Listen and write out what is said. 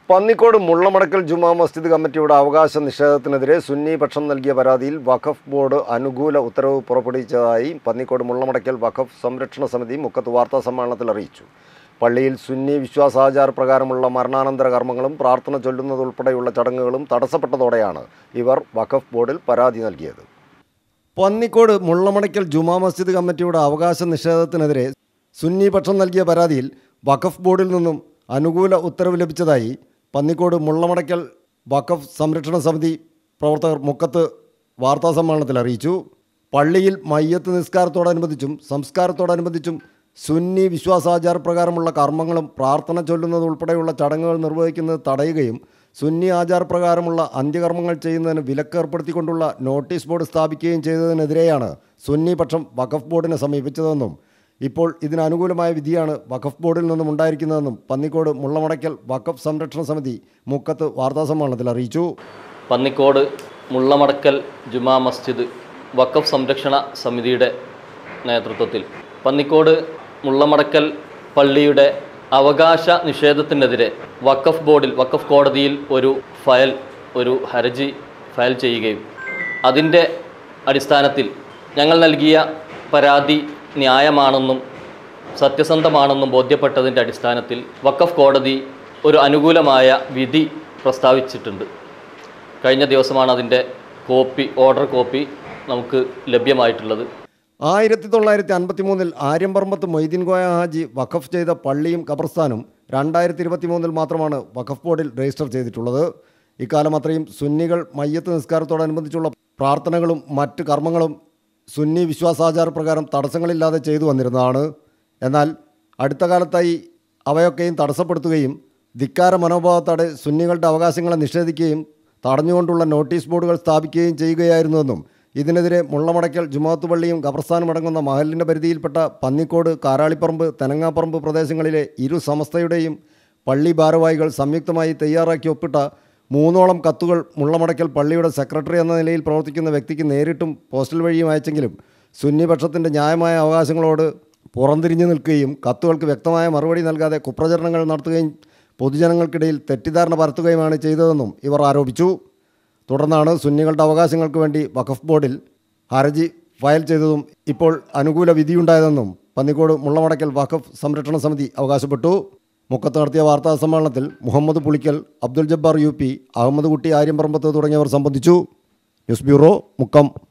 പന്നിക്കോട് മുള്ളമടക്കൽ ജുമാ മസ്ജിദ് കമ്മിറ്റിയുടെ അവകാശ നിഷേധത്തിനെതിരെ സുന്നി പക്ഷം നൽകിയ പരാതിയിൽ വഖഫ് ബോർഡ് അനുകൂല ഉത്തരവ് പുറപ്പെടുവിച്ചതായി പന്നിക്കോട് മുള്ളമടക്കൽ വഖഫ് സംരക്ഷണ സമിതി മുക്കത്ത് വാർത്താ സമ്മേളനത്തിൽ അറിയിച്ചു. പള്ളിയിൽ സുന്നി വിശ്വാസാചാര പ്രകാരമുള്ള മരണാനന്തര കർമ്മങ്ങളും പ്രാർത്ഥന ചൊല്ലുന്നതുൾപ്പെടെയുള്ള ചടങ്ങുകളും തടസ്സപ്പെട്ടതോടെയാണ് ഇവർ വഖഫ് ബോർഡിൽ പരാതി നൽകിയത്. പന്നിക്കോട് മുള്ളമടക്കൽ ജുമാ മസ്ജിദ് കമ്മിറ്റിയുടെ അവകാശ നിഷേധത്തിനെതിരെ സുന്നി പക്ഷം നൽകിയ പരാതിയിൽ വഖഫ് ബോർഡിൽ നിന്നും അനുകൂല ഉത്തരവ് ലഭിച്ചതായി പന്നിക്കോട് മുള്ളമടക്കൽ വഖഫ് സംരക്ഷണ സമിതി പ്രവർത്തകർ മുക്കത്ത് വാർത്താസമ്മേളനത്തിൽ അറിയിച്ചു. പള്ളിയിൽ മയ്യത്ത് നിസ്കാരത്തോടനുബന്ധിച്ചും സംസ്കാരത്തോടനുബന്ധിച്ചും സുന്നി വിശ്വാസാചാര പ്രകാരമുള്ള കർമ്മങ്ങളും പ്രാർത്ഥന ചൊല്ലുന്നതുൾപ്പെടെയുള്ള ചടങ്ങുകൾ നിർവഹിക്കുന്നത് തടയുകയും സുന്നി ആചാരപ്രകാരമുള്ള അന്ത്യകർമ്മങ്ങൾ ചെയ്യുന്നതിന് വിലക്കേർപ്പെടുത്തിക്കൊണ്ടുള്ള നോട്ടീസ് ബോർഡ് സ്ഥാപിക്കുകയും ചെയ്തതിനെതിരെയാണ് സുന്നി പക്ഷം വഖഫ് ബോർഡിനെ സമീപിച്ചതെന്നും ഇപ്പോൾ ഇതിനനുകൂലമായ വിധിയാണ് വഖഫ് ബോർഡിൽ നിന്നും ഉണ്ടായിരിക്കുന്നതെന്നും പന്നിക്കോട് മുള്ളമടക്കൽ വഖഫ് സംരക്ഷണ സമിതി മുക്കത്ത് വാർത്താസമ്മേളനത്തിൽ അറിയിച്ചു. പന്നിക്കോട് മുള്ളമടക്കൽ ജുമാ മസ്ജിദ് വഖഫ് സംരക്ഷണ സമിതിയുടെ നേതൃത്വത്തിൽ പന്നിക്കോട് മുള്ളമടക്കൽ പള്ളിയുടെ അവകാശ നിഷേധത്തിനെതിരെ വഖഫ് ബോർഡിൽ വഖഫ് കോടതിയിൽ ഒരു ഹർജി ഫയൽ ചെയ്യുകയും അതിൻ്റെ അടിസ്ഥാനത്തിൽ ഞങ്ങൾ നൽകിയ പരാതി ന്യായമാണെന്നും സത്യസന്ധമാണെന്നും ബോധ്യപ്പെട്ടതിൻ്റെ അടിസ്ഥാനത്തിൽ വഖഫ് കോടതി ഒരു അനുകൂലമായ വിധി പ്രസ്താവിച്ചിട്ടുണ്ട്. കഴിഞ്ഞ ദിവസമാണ് അതിൻ്റെ ഓർഡർ കോപ്പി നമുക്ക് ലഭ്യമായിട്ടുള്ളത്. 1953 ആര്യമ്പറമ്പത്ത് മൊയ്തീൻ കോയ ഹാജി വഖഫ് ചെയ്ത പള്ളിയും ഖബർസ്ഥാനും 2023 മാത്രമാണ് വഖഫ് ബോർഡിൽ രജിസ്റ്റർ ചെയ്തിട്ടുള്ളത്. ഇക്കാലം അത്രയും സുന്നികൾ മയ്യത്ത് നിസ്കാരത്തോടനുബന്ധിച്ചുള്ള പ്രാർത്ഥനകളും മറ്റ് കർമ്മങ്ങളും സുന്നി വിശ്വാസാചാര പ്രകാരം തടസ്സങ്ങളില്ലാതെ ചെയ്തു വന്നിരുന്നതാണ്. എന്നാൽ അടുത്ത കാലത്തായി അവയൊക്കെയും തടസ്സപ്പെടുത്തുകയും ധിക്കാര മനോഭാവത്തോടെ സുന്നികളുടെ അവകാശങ്ങളെ നിഷേധിക്കുകയും തടഞ്ഞുകൊണ്ടുള്ള നോട്ടീസ് ബോർഡുകൾ സ്ഥാപിക്കുകയും ചെയ്യുകയായിരുന്നുവെന്നും ഇതിനെതിരെ മുള്ളമടക്കൽ ജുമാഅത്ത് പള്ളിയും ഖബർസ്ഥാനും അടങ്ങുന്ന മഹലിൻ്റെ പരിധിയിൽപ്പെട്ട പന്നിക്കോട്, കാരാളിപ്പറമ്പ്, തെനങ്ങാപ്പറമ്പ് പ്രദേശങ്ങളിലെ ഇരു സമസ്തയുടെയും പള്ളി ഭാരവാഹികൾ സംയുക്തമായി തയ്യാറാക്കി ഒപ്പിട്ട 3ഓളം കത്തുകൾ മുള്ളമടക്കൽ പള്ളിയുടെ സെക്രട്ടറി എന്ന നിലയിൽ പ്രവർത്തിക്കുന്ന വ്യക്തിക്ക് നേരിട്ടും പോസ്റ്റൽ വഴിയും അയച്ചെങ്കിലും സുന്നിപക്ഷത്തിൻ്റെ ന്യായമായ അവകാശങ്ങളോട് പുറംതിരിഞ്ഞു നിൽക്കുകയും കത്തുകൾക്ക് വ്യക്തമായ മറുപടി നൽകാതെ കുപ്രചരണങ്ങൾ നടത്തുകയും പൊതുജനങ്ങൾക്കിടയിൽ തെറ്റിദ്ധാരണ പരത്തുകയുമാണ് ചെയ്തതെന്നും ഇവർ ആരോപിച്ചു. തുടർന്നാണ് സുന്നികളുടെ അവകാശങ്ങൾക്ക് വേണ്ടി വഖഫ് ബോർഡിൽ ഹർജി ഫയൽ ചെയ്തതും ഇപ്പോൾ അനുകൂല വിധിയുണ്ടായതെന്നും പന്നിക്കോട് മുള്ളമടക്കൽ വഖഫ് സംരക്ഷണ സമിതി അവകാശപ്പെട്ടു. മുക്കത്ത് നടത്തിയ വാർത്താ സമ്മേളനത്തിൽ മുഹമ്മദ് പുളിക്കൽ, അബ്ദുൽ ജബ്ബാർ UP, അഹമ്മദ് കുട്ടി ആര്യമ്പറമ്പത്ത് തുടങ്ങിയവർ സംബന്ധിച്ചു. News bureau, Mukkam.